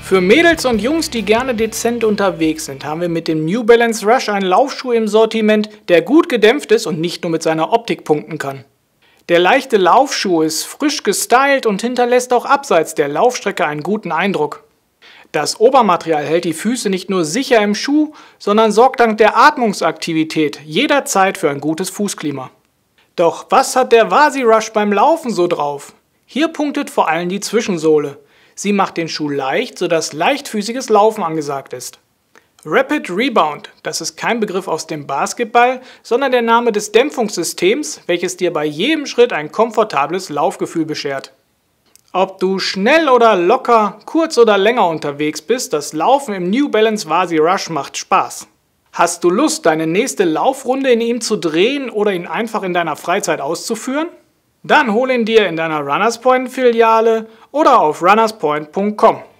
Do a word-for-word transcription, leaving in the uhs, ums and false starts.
Für Mädels und Jungs, die gerne dezent unterwegs sind, haben wir mit dem New Balance Rush einen Laufschuh im Sortiment, der gut gedämpft ist und nicht nur mit seiner Optik punkten kann. Der leichte Laufschuh ist frisch gestylt und hinterlässt auch abseits der Laufstrecke einen guten Eindruck. Das Obermaterial hält die Füße nicht nur sicher im Schuh, sondern sorgt dank der Atmungsaktivität jederzeit für ein gutes Fußklima. Doch was hat der Vasi Rush beim Laufen so drauf? Hier punktet vor allem die Zwischensohle. Sie macht den Schuh leicht, sodass leichtfüßiges Laufen angesagt ist. Rapid Rebound, das ist kein Begriff aus dem Basketball, sondern der Name des Dämpfungssystems, welches dir bei jedem Schritt ein komfortables Laufgefühl beschert. Ob du schnell oder locker, kurz oder länger unterwegs bist, das Laufen im New Balance Vasi Rush macht Spaß. Hast du Lust, deine nächste Laufrunde in ihm zu drehen oder ihn einfach in deiner Freizeit auszuführen? Dann hol ihn dir in deiner Runners Point Filiale oder auf runners point punkt com.